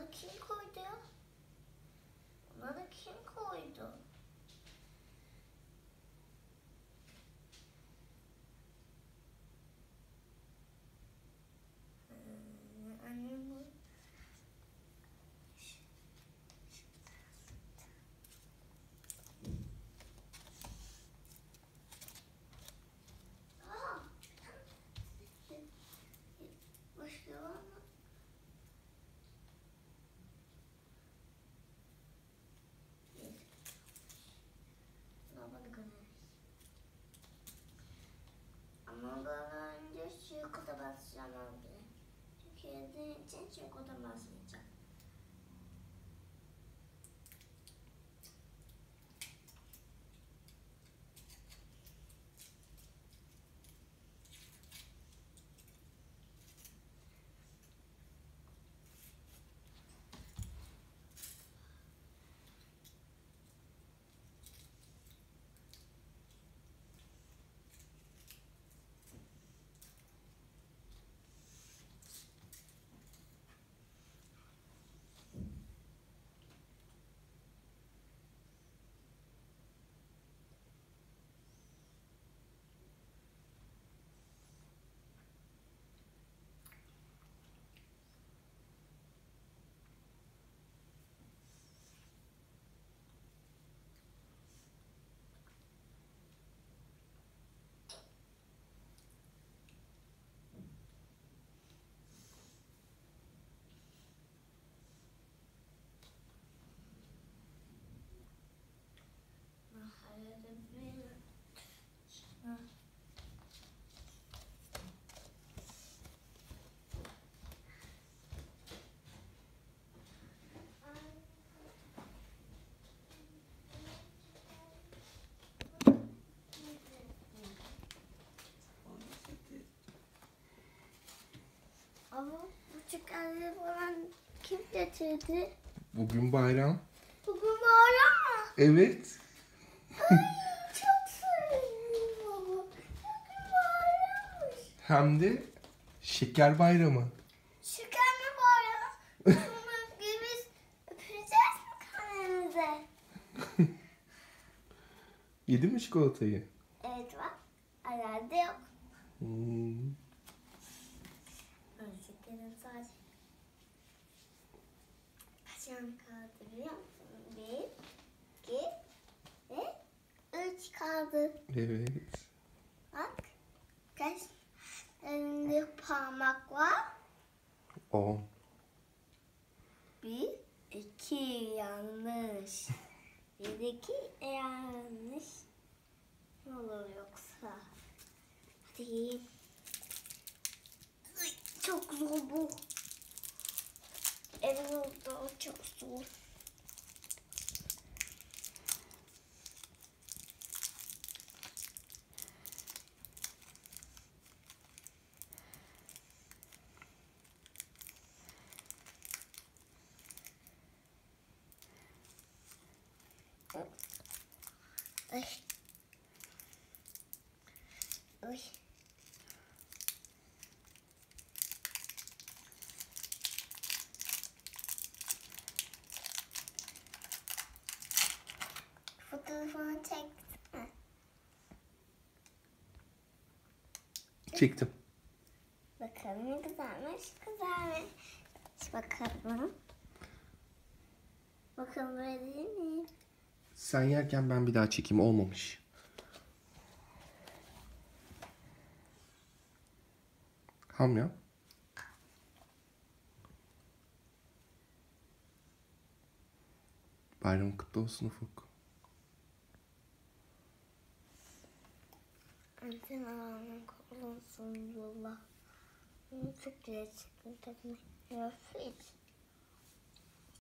Bunları kim koydu ya? Bunları kim koydu? Annem bu. Başka var mı? Ama ben önce çikolataya basacağım abi. Çünkü yediğim için çikolataya basmayacağım. Ama bu çıkarları falan kim getirdi? Bugün bayram. Bugün bayram mı? Evet. Ay çok sevindim baba. Bugün bayrammış. Hem de şeker bayramı. Şeker mi bayram? Sonra biz öpeceğiz mi kendimize? Yedin mi çikolatayı? Evet var. Herhalde yok. Ben şekerim sadece. Kaç tane kaldı biliyor musun? 1, 2 ve 3 kaldı. Evet. Bak. Kaç elinde parmak var? 10. 1, 2 yanlış. 1, 2 yanlış. Ne olur yoksa? Hadi. Ay, çok zor bu. Evet oldu. Çok zor. Ay. Ay. Fotoğrafını çektin mi? Çektim. Bakalım ne güzelmiş. Güzelmiş. Bakalım. Bakalım böyle değil mi? Sen yerken ben bir daha çekeyim. Olmamış. Ham ya. Bayram kutlu olsun Ufuk. Sen Allah'ın kulu olsun yolla. Çok güzel çıktın takma. Ya hiç.